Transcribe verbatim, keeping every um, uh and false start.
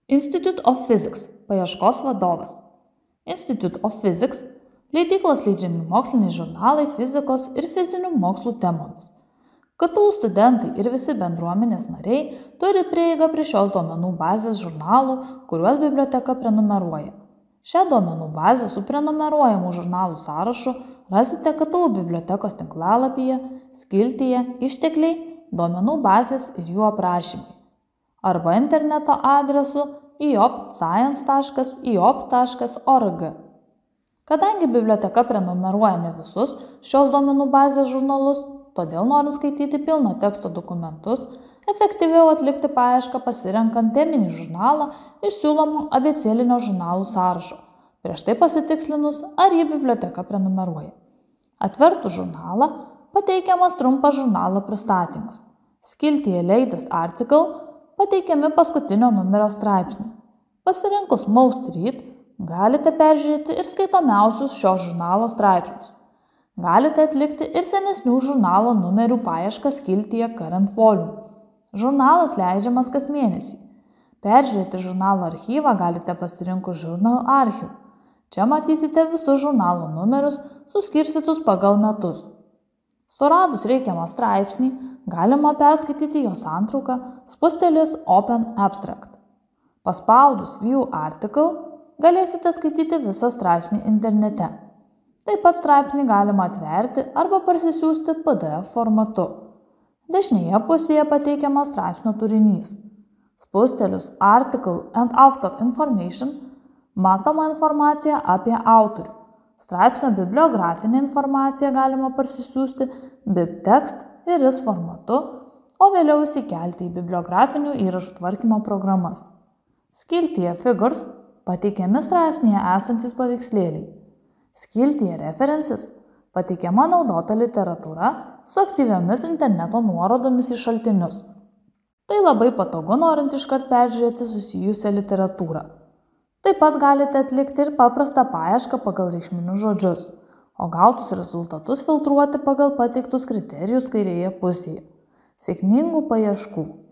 Institute of Physics – paieškos vadovas. Institute of Physics – leidyklos leidžiami moksliniai žurnalai fizikos ir fizinių mokslų temomis. K T U studentai ir visi bendruomenės nariai turi prieigą prie šios duomenų bazės žurnalų, kuriuos biblioteka prenumeruoja. Šią duomenų bazę su prenumeruojamų žurnalų sąrašu rasite K T U bibliotekos tinklalapyje, skiltyje Ištekliai, duomenų bazės ir jų aprašymai arba interneto adresu i o p science taškas i o p taškas org. Kadangi biblioteka prenumeruoja ne visus šios duomenų bazės žurnalus, todėl norint skaityti pilno teksto dokumentus, efektyviau atlikti paiešką pasirenkant teminį žurnalą iš siūlomo abėcėlinio žurnalų sąrašo, prieš tai pasitikslinus, ar jį biblioteka prenumeruoja. Atvertus žurnalą, pateikiamas trumpas žurnalo pristatymas. Skiltyje Latest Article pateikiami paskutinio numerio straipsniai. Pasirinkus Most Read, galite peržiūrėti ir skaitomiausius šio žurnalo straipsnius. Galite atlikti ir senesnių žurnalo numerių paiešką skiltyje Current Volume. Žurnalas leidžiamas kas mėnesį. Peržiūrėti žurnalo archyvą galite pasirinkus Journal Archive. Čia matysite visus žurnalo numerius suskirstytus pagal metus. Suradus reikiamą straipsnį, galima perskaityti jo santrauką spustelėjus Open Abstract. Paspaudus View Article galėsite skaityti visą straipsnį internete. Taip pat straipsnį galima atverti arba parsisiųsti P D F formatu. Dešinėje pusėje pateikiamas straipsnio turinys. Spustelėjus Article and Author Information matoma informacija apie autorių. Straipsnio bibliografinę informaciją galima parsisiųsti BibTeX ir R I S formatu, o vėliau įsikelti į bibliografinių įrašų tvarkymo programas. Skiltyje Figures pateikiami straipsnėje esantys paveikslėliai. Skiltyje References pateikiama naudota literatūra su aktyviomis interneto nuorodomis į šaltinius. Tai labai patogu norint iškart peržiūrėti susijusią literatūrą. Taip pat galite atlikti ir paprastą paiešką pagal reikšminius žodžius, o gautus rezultatus filtruoti pagal pateiktus kriterijus kairėje pusėje. Sėkmingų paieškų!